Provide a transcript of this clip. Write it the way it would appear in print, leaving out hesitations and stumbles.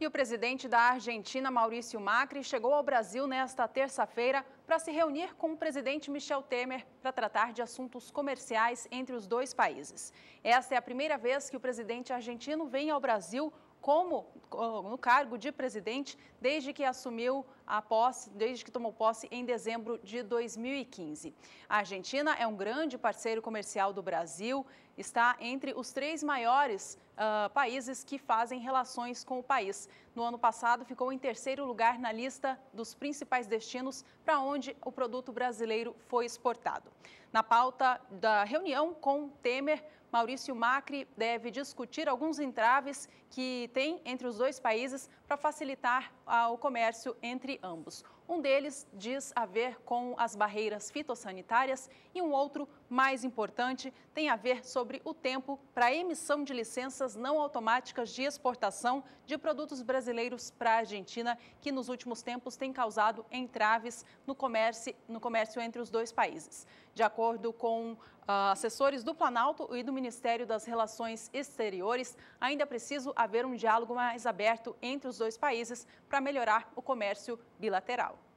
E o presidente da Argentina, Maurício Macri, chegou ao Brasil nesta terça-feira para se reunir com o presidente Michel Temer para tratar de assuntos comerciais entre os dois países. Esta é a primeira vez que o presidente argentino vem ao Brasil no cargo de presidente desde que tomou posse em dezembro de 2015. A Argentina é um grande parceiro comercial do Brasil, está entre os 3 maiores países que fazem relações com o país. No ano passado, ficou em terceiro lugar na lista dos principais destinos para onde o produto brasileiro foi exportado. Na pauta da reunião com Temer, Maurício Macri deve discutir alguns entraves que tem entre os dois países para facilitar o comércio entre ambos. Um deles diz a ver com as barreiras fitossanitárias e um outro, mais importante, tem a ver sobre o tempo para a emissão de licenças não automáticas de exportação de produtos brasileiros para a Argentina, que nos últimos tempos tem causado entraves no comércio entre os dois países. De acordo com assessores do Planalto e do Ministério das Relações Exteriores, ainda é preciso haver um diálogo mais aberto entre os dois países para melhorar o comércio bilateral.